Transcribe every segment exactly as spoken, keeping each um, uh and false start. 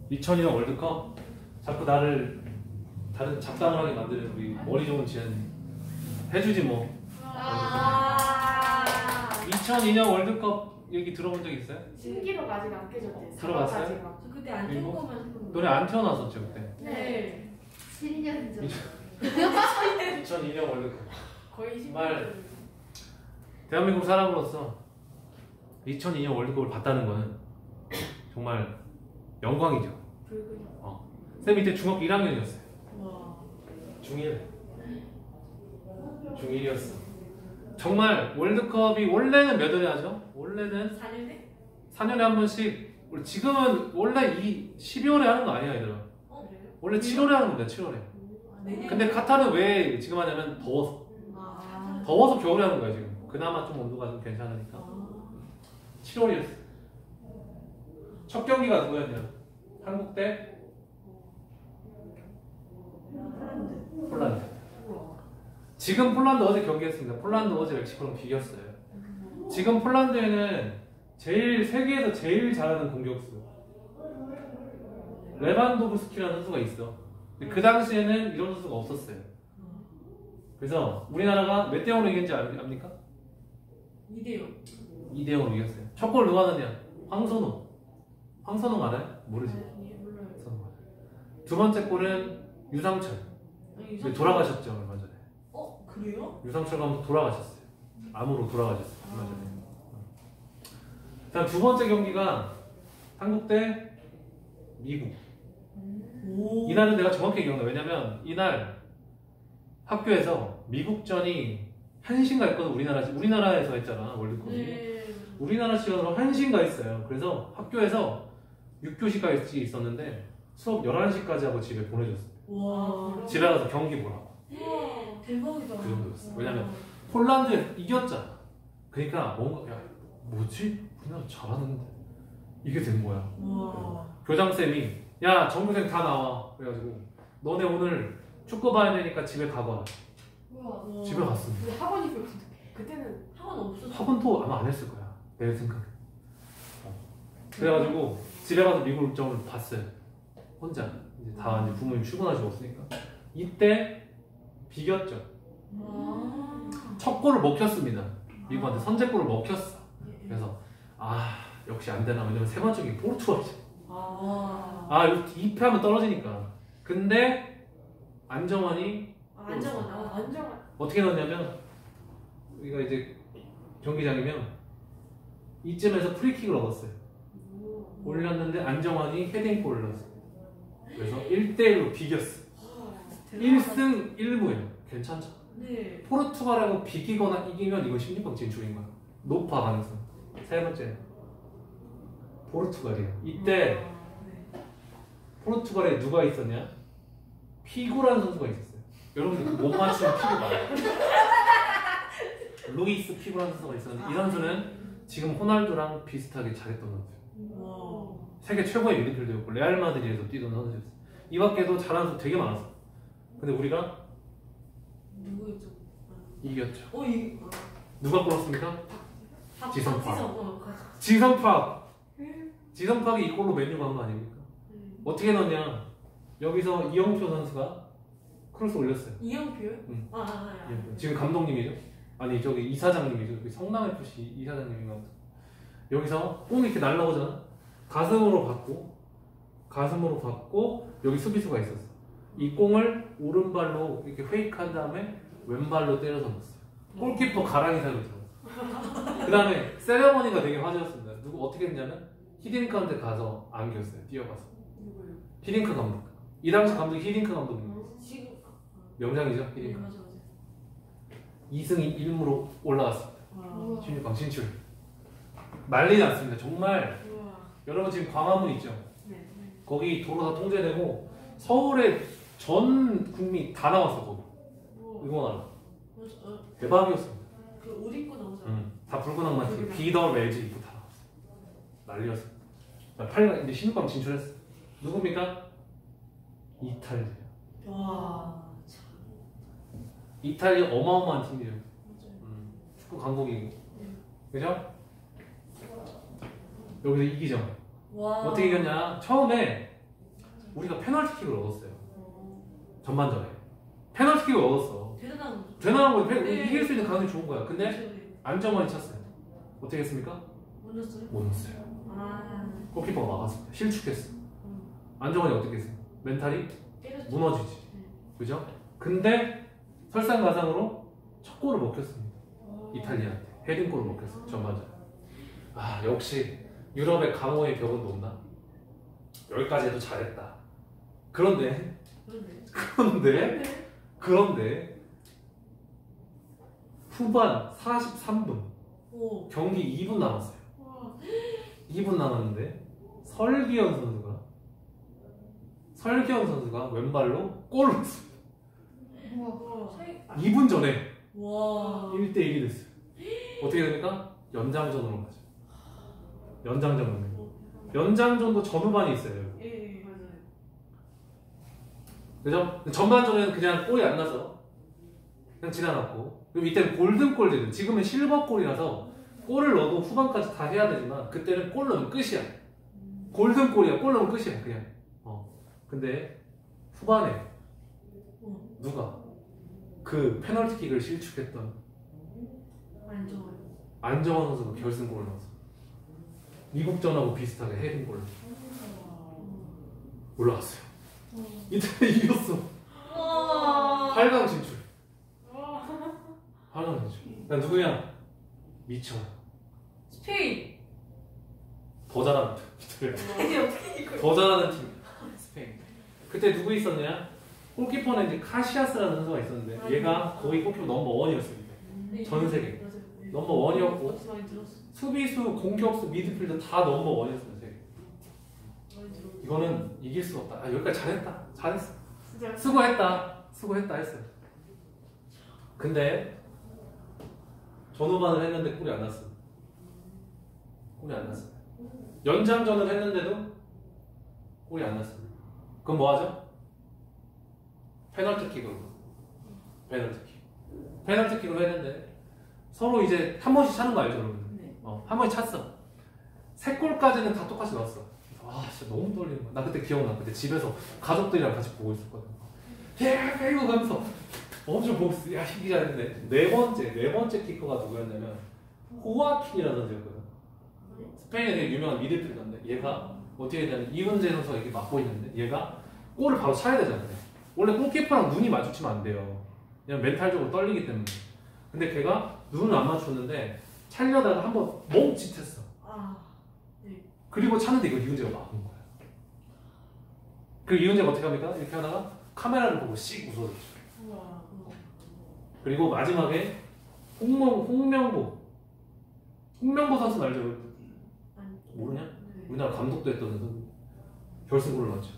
이천이 년 월드컵 자꾸 나를 다른 잡담을 하게 만드는 우리 머리 좋은 지현이 해주지 뭐. 아 이천이 년 월드컵 얘기 들어본 적 있어요? 신기록 아직 안 깨졌대. 들어봤어요? 저 그때 안 그리고? 태우고만 너네 안 태어났었죠 그때? 네. 칠 년 전. 이천이 년 월드컵. 거의 정말 대한민국 사람으로서 이천이 년 월드컵을 봤다는 거는 정말 영광이죠. 어. 쌤 이때 중학교 일 학년이었어요. 와. 중일. 중일이었어. 정말 월드컵이 원래는 몇 월에 하죠? 원래는 사 년에? 사 년에 한 번씩. 지금은 원래 이 십이월에 하는 거 아니야 얘들아. 어 그래요? 원래 칠월에 하는 겁니다. 칠월에. 아, 내년? 근데 카타르는 왜 지금 하냐면 더워서. 아. 더워서 겨울에 하는 거야 지금. 그나마 좀 온도가 좀 괜찮으니까. 아. 칠월이었어. 첫 경기가 누구였냐? 한국 대 폴란드. 폴란드. 우와. 지금 폴란드 어제 경기했습니다. 폴란드 어제 멕시코랑 비겼어요. 지금 폴란드에는 제일 세계에서 제일 잘하는 공격수 레반도브스키라는 선수가 있어. 근데 그 당시에는 이런 선수가 없었어요. 그래서 우리나라가 몇 대 영으로 이겼는지 압- 압니까? 이 대 영. 이 대 영으로 이겼어요. 첫 골 누가 넣었냐? 황선홍. 황선홍 알아요? 모르지? 아니 몰라요. 황선홍 알아요. 두 번째 골은 유상철. 아니, 근데 유상- 돌아가셨죠 얼마 전에. 어 그래요? 유상철 감독 돌아가셨어요. 암으로 돌아가셨어요 얼마 전에. 다음 두 번째 경기가 한국 대 미국. 오. 이날은 내가 정확히 기억나. 왜냐면 이날 학교에서 미국전이 한 시인가 했거든. 우리나라 우리나라에서 했잖아 월드컵이. 네. 우리나라 시간으로 한 시인가 했어요. 그래서 학교에서 육 교시까지 있었는데 수업 열한 시까지 하고 집에 보내줬어요. 와. 집에 가서 경기 보라고. 우와, 대박이다. 그 정도였어. 왜냐면 폴란드 이겼잖아. 그러니까 뭔가 야 뭐지? 우리나라 잘하는데 이게 된 거야. 와. 교장쌤이 야 전교생 다 나와. 그래가지고 너네 오늘 축구 봐야 되니까 집에 가봐. 우와. 집에 갔습니다. 근데 학원이 그 그때는 학원 없었어. 학원도 아마 안 했을 거야. 내 생각에. 어. 그래가지고 집에 가서 미국 일정을 봤어요. 혼자. 이제 다 이제 부모님 출근하시고 없으니까. 이때 비겼죠. 아. 첫 골을 먹혔습니다. 미국한테 선제골을 먹혔어. 그래서 아 역시 안 되나. 왜냐면 세 번째 경기 포르투갈이죠. 아. 아 이거 이 패하면 떨어지니까. 근데 안정환이 안정환. 아, 안정환. 어떻게 넣었냐면 우리가 이제 경기장이면 이쯤에서 프리킥을 얻었어요. 올렸는데 안정환이 헤딩골을 넣었어요. 그래서 일 대 일로 비겼어. 일 승 일 무예요. 괜찮죠? 네. 포르투갈하고 비기거나 이기면 이건 십육 강 진출인 거야. 높아 가능성. 세 번째 포르투갈이에요. 이때 아, 네. 포르투갈에 누가 있었냐? 피구라는 선수가 있었어요. 여러분들 그 못 맞추는 피구 말아요. 루이스 피구라는 선수가 있었는데 이 선수는 지금 호날두랑 비슷하게 잘했던 선수예요. 와. 세계 최고의 미드필더였고 레알 마드리드에서 뛰던 선수였어요. 이 밖에도 잘하는 선수 되게 많았어. 근데 우리가 누구였죠? 이겼죠. 어 이. 누가 골랐습니까? 박- 지성파. 박지성. 어, 가- 지성팍. 지성팍이 이 골로 메뉴 간 거 아닙니까? 음. 어떻게 넣었냐? 여기서 이영표 선수가 크로스 올렸어요. 이영표요? 응. 아, 아, 아. 이영표. 지금 감독님이죠? 아니 저기 이사장님이죠. 성남에프씨 이사장님인가 보다. 여기서 공 이렇게 날라오잖아. 가슴으로 받고 가슴으로 받고 여기 수비수가 있었어. 이 공을 오른발로 이렇게 페이크한 다음에 왼발로 때려서 넣었어요. 골키퍼 가랑이 사이로 들어갔어. 그 다음에 세레머니가 되게 화제였습니다. 누구 어떻게 했냐면 히딩크한테 가서 안겼어요. 뛰어가서. 누구요? 히딩크 감독. 이 당시 감독이 히딩크 감독입니다. 어, 지금. 명장이죠 네 히딩크. 맞아 맞아. 이 승 일 무로 올라왔습니다. 와. 십육 강 진출. 난리 났습니다. 정말 우와. 여러분 지금 광화문 있죠? 네. 거기 도로 다 통제되고 서울의 전 국민 다 나왔어 거기 우와. 응원하러. 맞아. 어, 대박이었습니다. 그 옷 입고 나오잖아. 응. 다 붉은 악마 팀 비더 레지 입고 다 나왔어. 난리였어. 팔 강 이제 십육 강 진출했어. 누굽니까? 이탈리아. 와. 참. 이탈리아 어마어마한 팀이에요. 맞아요. 음. 축구 강국이고. 응. 그죠? 여기서 이기죠. 와. 어떻게 이겼냐? 처음에 우리가 페널티킥을 얻었어요. 어. 전반전에 페널티킥을 얻었어. 대단한 거죠. 대단한 거예요. 페- 네. 이길 수 있는 가능성이 좋은 거야. 근데 그렇죠, 네. 안정환이 찼어요. 어떻게 했습니까? 못 넣었어요? 못 넣었어요. 아. 골키퍼가 막았습니다. 실축했어. 음. 안정환이 어떻게 했어? 멘탈이 때렸죠. 무너지지. 네. 그죠? 근데 설상가상으로 첫 골을 먹혔습니다. 어. 이탈리아한테 헤딩골을 먹혔어요. 전반전. 아 역시 유럽의 강호의 벽은 높나? 여기까지 해도 잘했다. 그런데 그런데. 그런데 네. 그런데 후반 사십삼 분 오. 경기 이 분 남았어요. 와. 이 분 남았는데 설기현 선수가 설기현 선수가 왼발로 골을 넣었습니다. 와. 아. 이 분 전에 와. 일 대 일이 됐어요. 어떻게 됩니까? 연장전으로 가죠. 연장전. 연장전도 전후반이 있어요. 예, 예, 맞아요. 그죠? 전반전에는 그냥 골이 안 나서 그냥 지나갔고, 그리고 이때는 골든골. 지금은 실버골이라서 골을 넣어도 후반까지 다 해야 되지만 그때는 골 넣으면 끝이야. 골든골이야. 골 넣으면 끝이야 그냥. 어. 근데 후반에 어. 누가 그 페널티킥을 실축했던 안 좋아요. 안정환 선수가 결승골을 넣었어. 미국전하고 비슷하게 헤딩골을 올라갔어요. 이때 이겼어. 와. 팔 강 진출. 와. 팔 강 진출. 나 누구냐? 미쳐. 스페인. 더 잘하는 팀. 이게 어떻게 이거? 더 잘하는 팀. 스페인. 그때 누구 있었냐? 골키퍼는 이제 카시아스라는 선수가 있었는데 얘가 거의 골키퍼 넘버 원이었어요. 전 세계. 맞아요. 네. 넘버 원이었고 어디서 많이 들었어. 수비수, 공격수, 미드필더 다 넘버 원이었어요. 세계. 많이 들었어. 이거는 이길 수 없다. 아, 여기까지 잘했다. 잘했어. 진짜. 수고했다. 수고했다 했어요. 근데 전후반을 했는데 골이 안 났어. 골이 안 났어. 연장전을 했는데도 골이 안 났어. 그럼 뭐 하죠? 페널티킥으로. 페널티킥. 페널티킥으로 했는데 서로 이제 한 번씩 차는 거 알죠, 여러분? 네. 어, 한 번씩 찼어. 세 골까지는 다 똑같이 넣었어. 아, 진짜 너무 떨리는 거야. 나 그때 기억나. 그때 집에서 가족들이랑 같이 보고 있었거든. 야, 이거 가면서 엄청 보고 있어. 야, 희귀 잘했네. 네 번째, 네 번째 키커가 누구였냐면 호아킨이라는 선수였거든. 스페인에 되게 유명한 미드필더인데 얘가 어떻게 했냐면 이훈재 선수가 이렇게 막고 있는데 얘가 골을 바로 차야 되잖아요. 원래 골키퍼랑 눈이 마주치면 안 돼요. 그냥 멘탈적으로 떨리기 때문에. 근데 걔가 눈을 안 맞췄는데 차려다가 한번 멈칫했어. 아. 네. 그리고 차는데 이걸 이훈재가 막은 거야. 그리고 이훈재가 어떻게 합니까? 이렇게 하다가 카메라를 보고 씩 웃어줬죠. 우와. 그리고 마지막에 홍명, 홍명보 홍명보 선수 알죠? 아니. 모르냐? 네. 우리나라 감독도 했던 선수. 결승골을 넣었죠.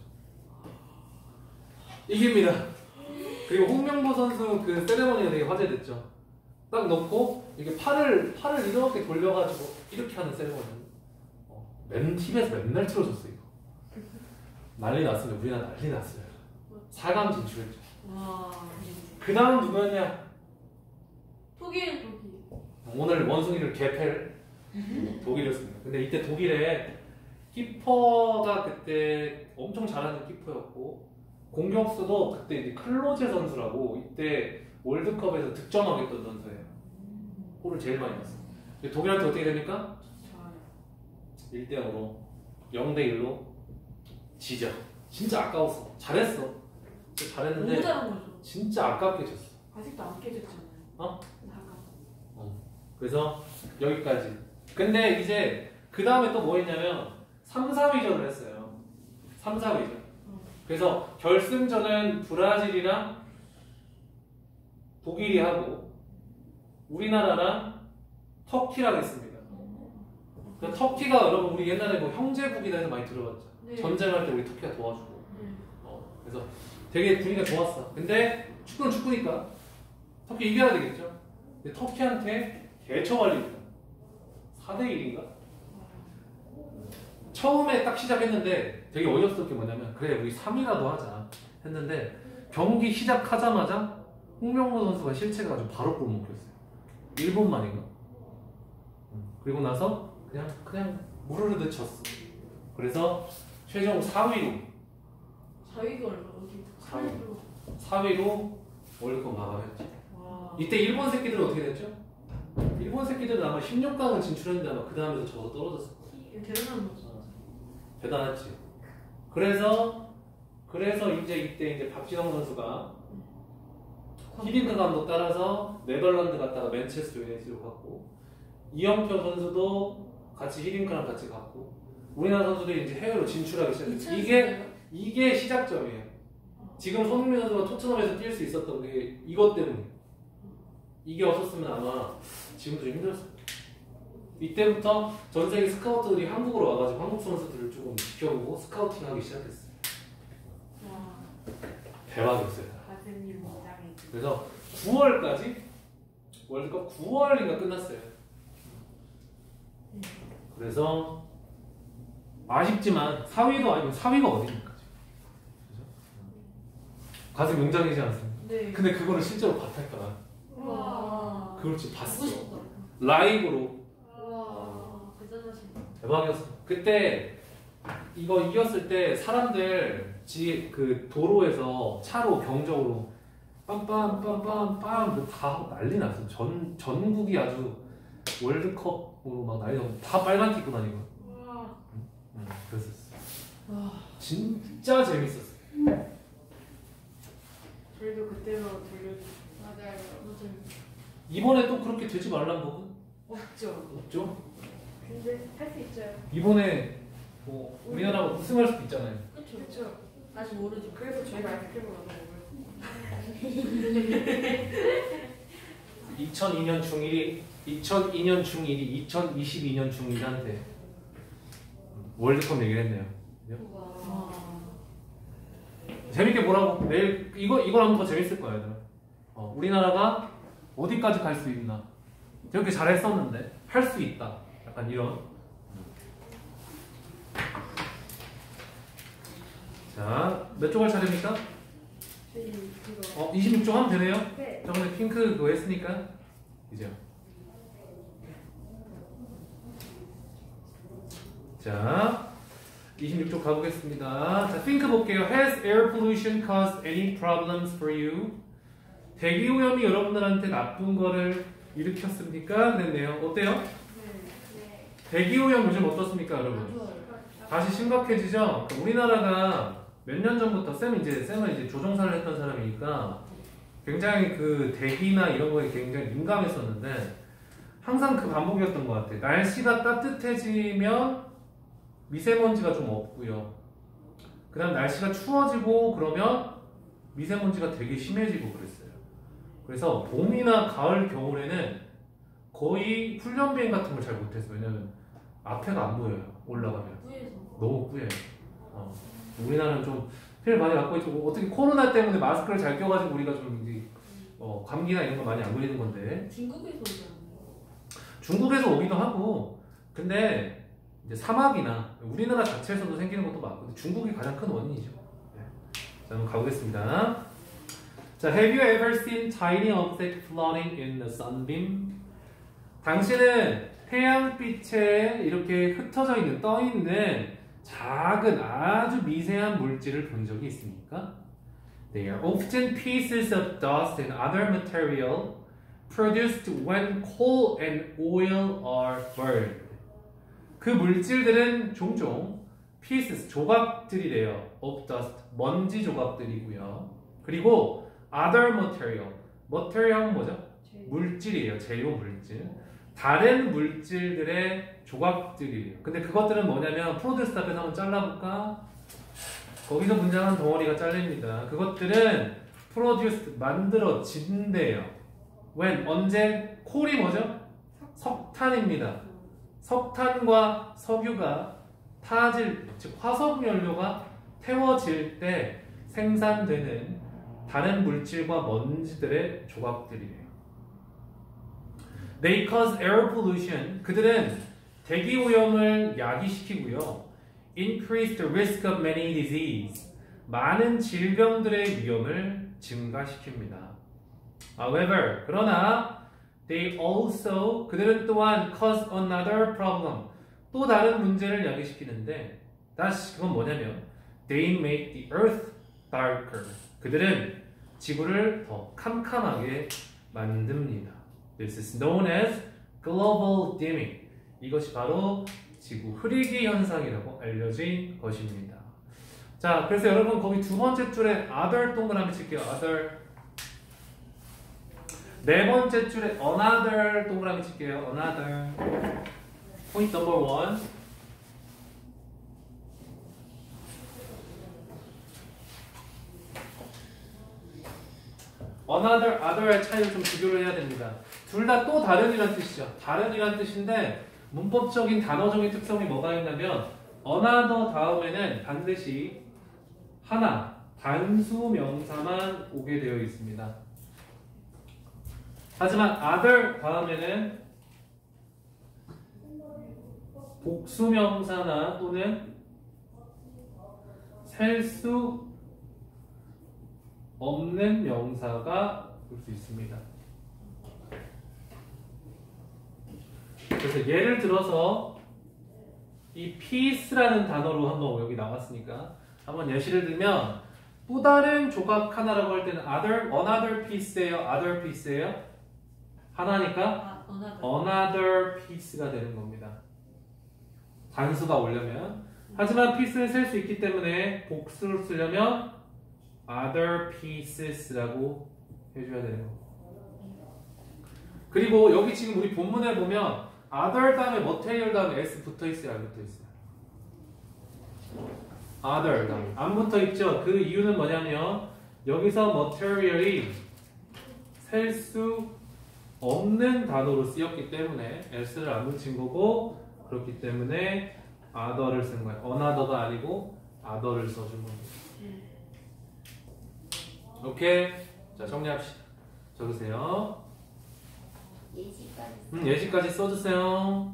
이깁니다. 그리고 홍명보 선수 그 세레머니가 되게 화제됐죠. 딱 넣고 이게 팔을 팔을 이렇게 돌려가지고 이렇게 하는 세레머니. 어, 맨 티비에서 맨날 틀어줬어 이거. 난리 났습니다. 우리나라 난리 났어요. 사 강 진출했죠. 와. 그 다음 누구였냐? 독일. 독일. 오늘 원숭이를 개패를 독일이었습니다. 근데 이때 독일에 키퍼가 그때 엄청 잘하는 키퍼였고 공격수도 그때 이제 클로제 선수라고 이때 월드컵에서 득점하겠던 선수예요. 골을 제일 많이 넣었어요. 독일한테 어떻게 됩니까? 좋아요. 일 대 영으로 영 대 일로 지죠. 진짜 아까웠어. 잘했어. 너무 잘했는데 잘한 거죠. 진짜 아깝게 졌어. 아직도 안 깨졌잖아요. 어? 나가. 그래서 여기까지. 근데 이제 그 다음에 또 뭐 했냐면 삼, 사위전을 했어요. 삼, 사위전. 그래서 결승전은 브라질이랑 독일이 하고 우리나라랑 터키랑 했습니다. 그 터키가 여러분 우리 옛날에 뭐 형제국이다 해서 많이 들어봤죠. 네. 전쟁할 때 우리 터키가 도와주고. 네. 어, 그래서 되게 분위기가 좋았어. 근데 축구는 축구니까 터키 이겨야 되겠죠. 근데 터키한테 개처발립니다. 사 대 일인가? 처음에 딱 시작했는데 되게 어이없었던 게 뭐냐면 그래 우리 삼 위라도 하자 했는데 경기 시작하자마자 홍명보 선수가 실책을 가지고 바로 골 먹혔어요. 일 분 만인가? 그리고 나서 그냥 그냥 무르르 쳤어. 그래서 최종 사 위로 사 위가 얼마? 어디? 사 위. 위로. 사 위로 월드컵 마감했죠. 와. 이때 일본 새끼들은 어떻게 됐죠? 일본 새끼들은 아마 십육 강은 진출했는데 아마 그 다음에서 져서 떨어졌을 거야. 대단한 거죠. 대단했지. 그래서 그래서 이제 이때 이제 박지성 선수가 히딩크 감독 따라서 네덜란드 갔다가 맨체스터 유나이티드로 갔고 이영표 선수도 같이 히딩크랑 같이 갔고 우리나라 선수들이 이제 해외로 진출하기 시작했어요. 이게 이게 시작점이에요. 지금 손흥민 선수가 토트넘에서 뛸 수 있었던 게 이것 때문에 이게 없었으면 아마 지금도 좀 힘들었을 거예요. 이때부터 전 세계 스카우터들이 한국으로 와가지고 한국 선수들을 조금 지켜보고 스카우팅하기 시작했어요. 와. 대박이었어요. 가슴이 몽장해. 그래서 구월까지 월드컵 구월인가 끝났어요. 그래서 아쉽지만 사 위도 아니고 사 위가 어디입니까? 그죠? 가슴 용장이지 않습니까? 네. 근데 그거를 실제로 봤다니까. 와. 그걸 지금 봤어. 보고 싶다. 라이브로. 와. 대단하시다. 대박이었어. 그때 이거 이겼을 때 사람들 지 그 도로에서 차로 경적으로 빰빰빰빰빰 다 하고 난리 났어. 전 전국이 아주 월드컵으로 막 난리 나고 다 빨간 티 입고 다니고. 와. 응, 그랬었어. 와. 진짜 재밌었어. 저희도 그때로 돌려주. 맞아요. 맞아요. 이번에 또 그렇게 되지 말란 법은 없죠. 없죠. 근데 할 수 있어요. 이번에 뭐 우리나라가 우승할 수도 있잖아요. 그렇죠. 그렇죠. 아직 모르죠. 그래서 저희가 아이스크림을 얻어 먹어요. 이천이 년 중일이 이천이 년 중일이 이천이십이 년 중일한테 월드컵 얘기를 했네요. 와. 재밌게 보라고. 내일 이거 이걸 하면 더 재밌을 거야, 얘들아. 어, 우리나라가 어디까지 갈 수 있나? 저렇게 잘했었는데 할 수 있다. 약간 이런. 자, 몇 쪽 할 차례입니까? 저희 그거. 어, 이십육 쪽 하면 되네요. 네. 저번에 핑크 그거 했으니까 이제요. 자, 이십육 쪽 가보겠습니다. 자, think 볼게요. Has air pollution caused any problems for you? 대기 오염이 여러분들한테 나쁜 거를 일으켰습니까? 그랬네요. 어때요? 네. 대기 오염 요즘 어떻습니까, 여러분? 좋아요. 다시 심각해지죠? 우리나라가 몇 년 전부터 쌤 이제 쌤은 이제 조종사를 했던 사람이니까 굉장히 그 대기나 이런 거에 굉장히 민감했었는데 항상 그 반복이었던 것 같아요. 날씨가 따뜻해지면 미세먼지가 좀 없고요. 그 다음 날씨가 추워지고 그러면 미세먼지가 되게 심해지고 그랬어요. 그래서 봄이나 가을, 겨울에는 거의 훈련 비행 같은 걸 잘 못했어요. 왜냐면 앞에가 안 보여요. 올라가면. 뿌에서. 너무 뿌예요. 어. 우리나라는 좀 피해를 많이 받고 있고 어떻게 코로나 때문에 마스크를 잘 껴가지고 우리가 좀 이제 어, 감기나 이런 거 많이 안 걸리는 건데 중국에서 오지 않나요? 중국에서 오기도 하고 근데 이제 사막이나 우리나라 자체에서도 생기는 것도 많고 근데 중국이 가장 큰 원인이죠. 네. 자, 한번 가보겠습니다. 자, have you ever seen tiny object floating in the sunbeam? 당신은 태양빛에 이렇게 흩어져 있는 떠 있는 작은 아주 미세한 물질을 본 적이 있습니까? They are often pieces of dust and other material produced when coal and oil are burned. 그 물질들은 종종 pieces, 조각들이래요. of dust, 먼지 조각들이고요. 그리고 other material, material은 뭐죠? 물질이에요. 재료 물질. 다른 물질들의 조각들이에요. 근데 그것들은 뭐냐면 프로듀스 앞에서 한번 잘라볼까? 거기서 문장한 덩어리가 잘립니다. 그것들은 프로듀스 만들어진대요. when 언제? 콜이 뭐죠? 석탄입니다. 석탄과 석유가 타질, 즉 화석 연료가 태워질 때 생산되는 다른 물질과 먼지들의 조각들이에요. They cause air pollution. 그들은 대기 오염을 야기시키고요. Increase the risk of many disease. 많은 질병들의 위험을 증가시킵니다. However, 그러나 they also 그들은 또한 cause another problem. 또 다른 문제를 야기시키는데 다시 그건 뭐냐면 they make the earth darker. 그들은 지구를 더 캄캄하게 만듭니다. This is known as global dimming. 이것이 바로 지구 흐리기 현상이라고 알려진 것입니다. 자, 그래서 여러분 거기 두 번째 줄에 other 동그라미 칠게요. other. 네 번째 줄에 another 동그라미 칠게요. another. point number one. another, other의 차이를 좀 비교를 해야 됩니다. 둘 다 또 다른이란 뜻이죠. 다른이란 뜻인데 문법적인 단어적인 특성이 뭐가 있냐면 another 다음에는 반드시 하나, 단수 명사만 오게 되어 있습니다. 하지만 other 다음에는 복수 명사나 또는 셀 수 없는 명사가 올 수 있습니다. 그래서 예를 들어서 이 piece라는 단어로 한번 여기 나왔으니까 한번 예시를 들면 또 다른 조각 하나라고 할 때는 other, another piece예요, other piece예요. 하나니까 아, another. another piece가 되는 겁니다. 단수가 오려면. 하지만 piece를 셀 수 있기 때문에 복수를 쓰려면 other pieces라고 해줘야 되는 겁니다. 그리고 여기 지금 우리 본문에 보면 other 다음에 material 다음에 s 붙어 있어요, 안 붙어 있어요? other 다음에 안 붙어 있죠. 그 이유는 뭐냐면 여기서 material이 셀 수 없는 단어로 쓰였기 때문에 s를 안 붙인 거고, 그렇기 때문에 other를 쓴 거예요. another가 아니고 other를 써준 겁니다. 오케이. 자, 정리합시다. 적으세요. 예시까지. 음, 예시까지 써주세요.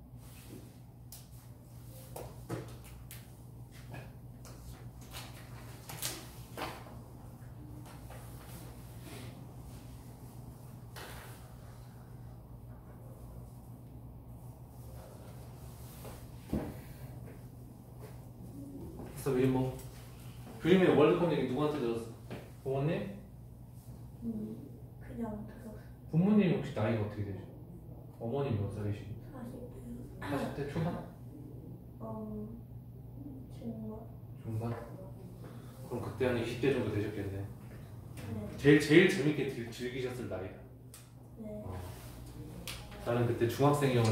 그래서 그림 그림의 월드컵 얘기 누구한테 들었어? 부모님? 음, 그냥 들었어. 부모님 혹시 나이가 어떻게 되죠? 어머님 몇 살이시고? 사십 대. 사십 대 초반? 어, 중간. 중반? 그럼 그때 한 이십 대 정도 되셨겠네. 네. 제일 제일 재밌게 즐- 즐기셨을 나이다. 네. 어. 나는 그때 중학생이어서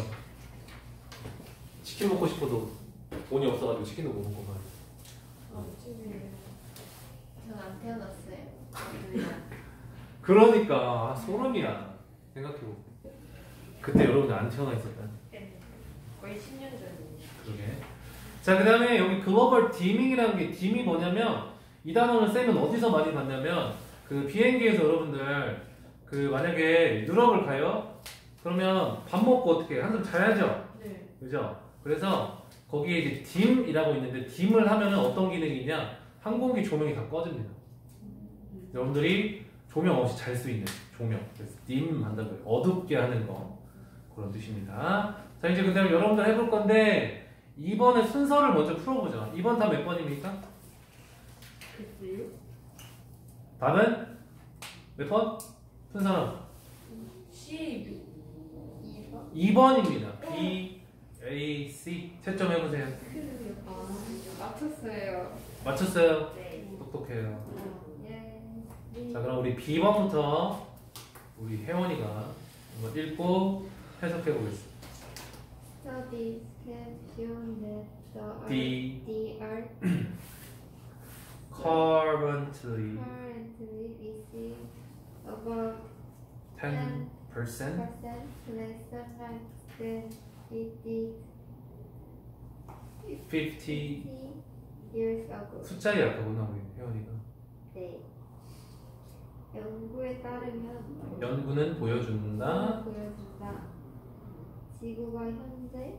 치킨 먹고 싶어도 돈이 없어가지고 치킨도 못 먹고 말이야. 전 안 태어났어요. 그러니까 아, 소름이야. 생각해보고 그때 여러분들 안 태어나 있었다니. 거의 십 년 전이에요. 그러게. 자, 그 다음에 여기 글로벌 디밍이라는 게, 딤이 뭐냐면 이 단어는 쌤은 어디서 많이 봤냐면 그 비행기에서 여러분들 그 만약에 유럽을 가요? 그러면 밥 먹고 어떻게 해? 한숨 자야죠? 네. 그죠? 그래서 거기에 이제 딤이라고 있는데 딤을 하면은 어떤 기능이 있냐? 항공기 조명이 다 꺼집니다. 여러분들이 조명 없이 잘 수 있는 조명. 그래서 딤 한다고요. 어둡게 하는 거. 그런 뜻입니다. 자, 이제 그 다음에 여러분들 해볼 건데 이번에 순서를 먼저 풀어보자. 이번 답 몇 번입니까? 글쎄요. 답은 몇 번? 순서는 십이. 이 번. 이 번입니다. B, A, C. 채점해보세요. 아, 맞췄어요. 맞췄어요? 네. 똑똑해요. 예. 자, 그럼 우리 B 번부터 우리 혜원이가 한번 읽고 해석해보겠습니다. Studies have shown that the D. earth, the earth currently currently receives about ten percent percent less sunlight than it did fifty fifty years ago. 숫자에 약하구나 우리 혜원이가. 네. 연구에 따르면 연구는 보여준다. 보여준다. 지구가 현재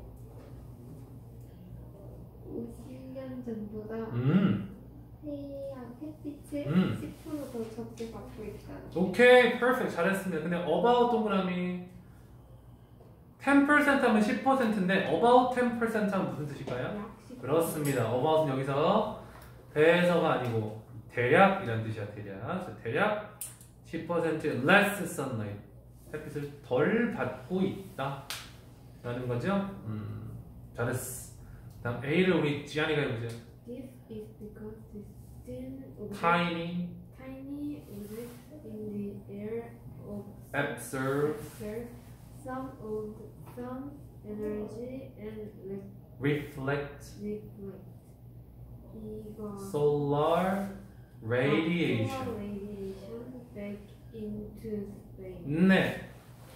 오십 년 전보다 음, 태양 햇빛을 음. 십 퍼센트 더 적게 받고 있다. 오케이, perfect, 잘했습니다. 근데 about 동그라미 ten percent 하면 십 퍼센트인데 about ten percent 하면 무슨 뜻일까요? 약 십 퍼센트. 그렇습니다. about은 여기서 대해서가 아니고 대략 이란 뜻이야. 대략. 그래서 대략 십 퍼센트 less sunlight. 햇빛을 덜 받고 있다. 라는 거죠. 음, 잘했어. 다음 A를 우리 지안이가 해보죠. This is because the thin object, Tiny tiny objects in the air observe observe some of the sun's energy and re- reflect reflect. 이거 solar radiation. solar radiation back into space. 네.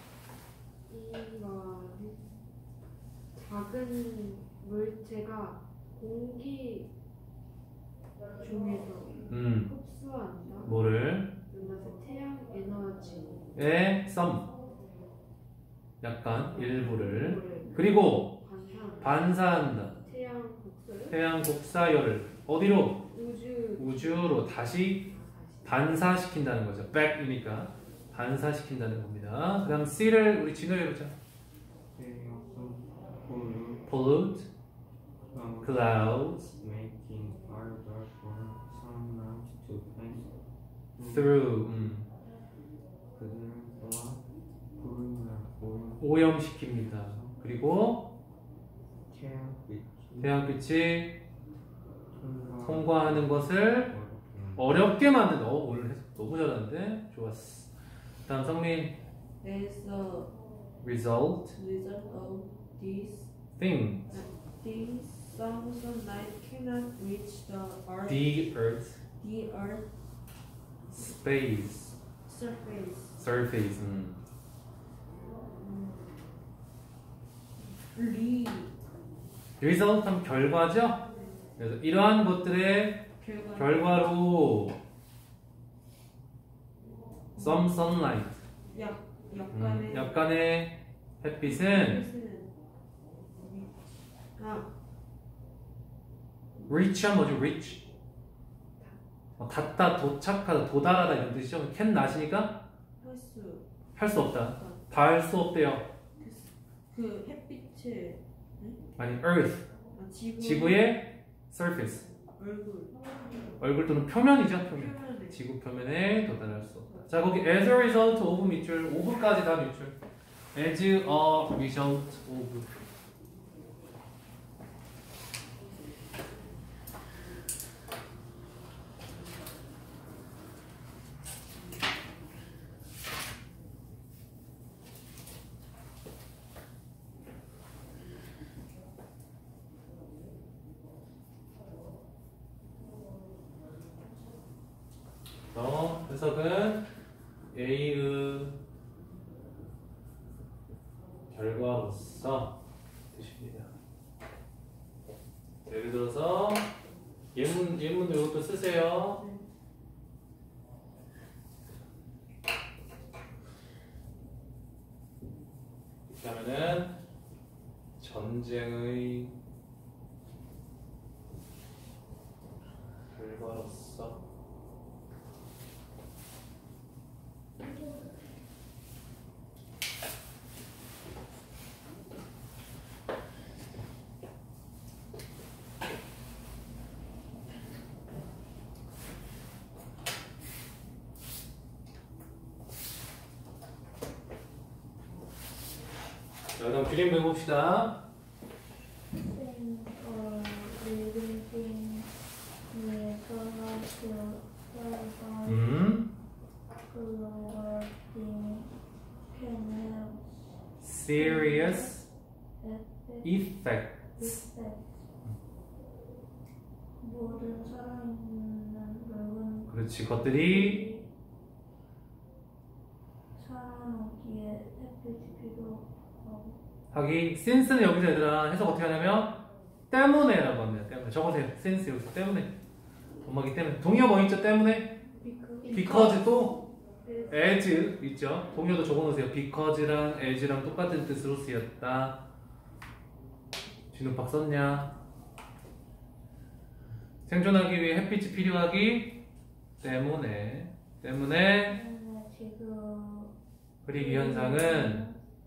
이거는 작은 물체가 공기 중에서 음, 흡수한다. 뭐를? 그래서 태양 에너지. 에 some. 약간 일부를. 물을 그리고 반사. 반사한다. 태양 곡설. 태양 곡사열을 어디로? 우주. 우주로 다시 반사시킨다는 거죠. back이니까 반사시킨다는 겁니다. 그 다음 C를 우리 진호 해보자. pollute clouds making harder for sunlight to pass through. 음, 그들과 구름을 오염 오염시킵니다. 그리고 태양빛이 태양빛이 통과 통과하는 것을 어렵게 만든다. 어, 오늘 해석 너무 잘하는데? 좋았어. 다음 성민. As a result result of this thing thing, some sunlight cannot reach the earth, the earth the earth space surface. surface. 음. 리 result 하면 결과죠? 그래서 이러한 것들의 결과 결과로 some sunlight 약 음, 약간의 약간의 햇빛은 햇빛은 아 reach한 뭐죠? reach 어, 닿다, 도착하다, 도달하다 이런 뜻이죠. can not이니까 횟수 할 수 없다. 닿을 수 없대요. 그 햇빛의 아니 earth 아, 지구 지구의 surface 얼굴 얼굴 또는 표면이죠. 표면. 표면에 지구 표면에 도달할 수 없다. 자 거기 as a result of 밑줄 of까지 다 밑줄. as a result of. 어, 해석은 A의 결과로서 뜻입니다. 예를 들어서 예문 예문도 이것도 쓰세요. 이렇게 하면은 전쟁의 결과로서 자, 그럼 그림 배워봅시다. Thing or living thing may follow to follow 음, follower thing can have serious effect effects. effect. 모든 살아있는 물건 그렇지, 것들이 살아남기에 햇빛이 필요하고 하기. since는 여기서 얘들아 해석 어떻게 하냐면 때문에라고 합니다. 때문에 적으세요. since 여기서 때문에 엄마기 때문에 동의어 뭐 있죠? 때문에 because 또 as 있죠. 동의어도 적어놓으세요. because랑 as랑 똑같은 뜻으로 쓰였다. 진우박 썼냐? 생존하기 위해 햇빛이 필요하기 때문에 때문에 지금 그리기 현상은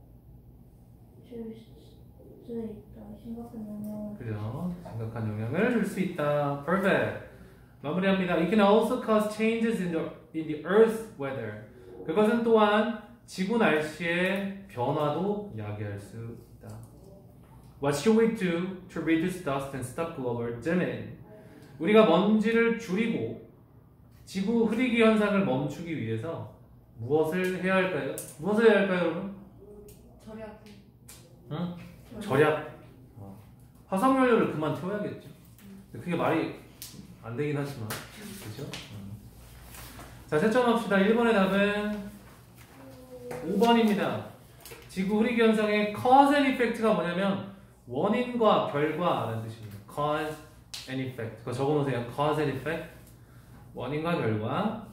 줄 수 있다. 심각한 영향을 그죠? 심각한 영향을 줄 수 있다. Perfect. 마무리합니다. It can also cause changes in the, in the Earth's weather. 그것은 또한 지구 날씨의 변화도 야기할 수 있다. What should we do to reduce dust and stop global warming? 우리가 먼지를 줄이고 지구 흐리기 현상을 멈추기 위해서 무엇을 해야 할까요? 무엇을 해야 할까요, 여러분? 절약. 응? 절약. 어. 화석연료를 그만 태워야겠죠. 그게 말이 안 되긴 하지만, 그렇죠? 음. 자, 채점합시다. 일 번의 답은 오 번입니다. 지구 흐리기 현상의 cause and effect가 뭐냐면 원인과 결과라는 뜻입니다. cause and effect. 그거 적어놓으세요. cause and effect. 원인과 결과.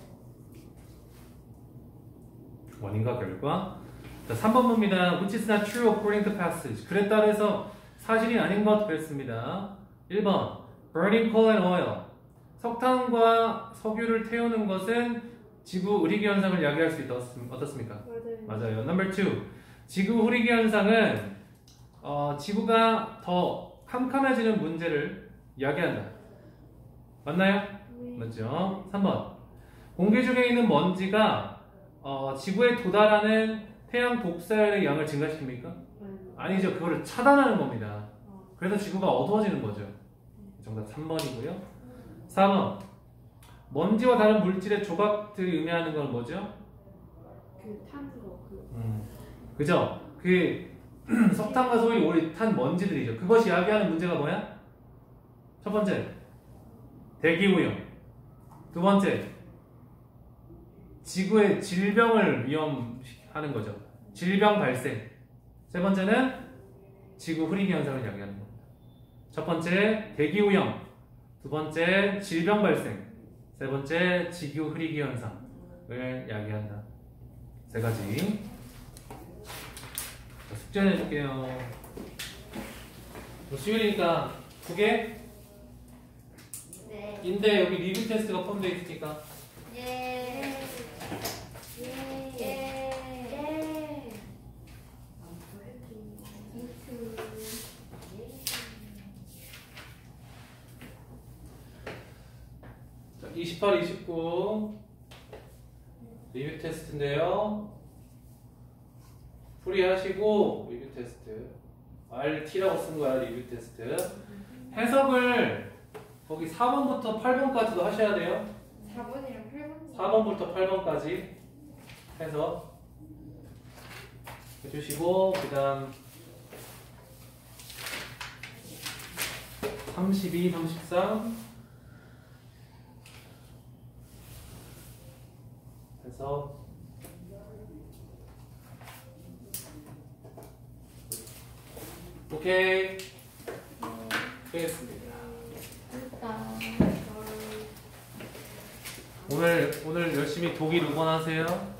원인과 결과. 자, 삼 번 봅니다. Which is not true according to passage. 글에 따라서 사실이 아닌 것 그랬습니다. 일 번 Burning coal and oil. 석탄과 석유를 태우는 것은 지구 흐리기 현상을 야기할 수 있다. 어떻습니까? 맞아요. 맞아요. Number two. 지구 흐리기 현상은 어, 지구가 더 캄캄해지는 문제를 야기한다. 맞나요? 네. 맞죠? 삼 번. 공기 중에 있는 먼지가 어, 지구에 도달하는 태양 복사율의 양을 증가시킵니까? 아니죠. 그거를 차단하는 겁니다. 그래서 지구가 어두워지는 거죠. 정답 삼 번이고요. 사 번. 먼지와 다른 물질의 조각들이 의미하는 건 뭐죠? 그 탄 거, 그. 음, 그죠? 그 석탄과 소위 오리 탄 먼지들이죠. 그것이 야기하는 문제가 뭐야? 첫 번째, 대기오염. 두 번째, 지구의 질병을 위험하는 거죠. 질병 발생. 세 번째는 지구 흐리기 현상을 야기하는 겁니다. 첫 번째, 대기오염. 두 번째, 질병 발생. 세 번째, 지구 흐리기 현상을 야기한다. 세 가지. 자, 숙제 내줄게요. 수요일이니까 두 개? 네. 인데 여기 리뷰 테스트가 포함되어 있으니까. 예. 예. 예. 예. 이투. 자, 이십팔, 이십구 리뷰 테스트인데요. 풀이하시고 리뷰 테스트. 알티라고 쓴 거야, 리뷰 테스트. 해석을 거기 사 번부터 팔 번까지도 하셔야 돼요. 사 번이랑 팔 번. 사 번부터 팔 번까지 해석 해주시고, 그 다음 삼십이, 삼십삼 해석 오케이. 되겠습니다. 됐다. 오늘 오늘 열심히 독일 응원하세요.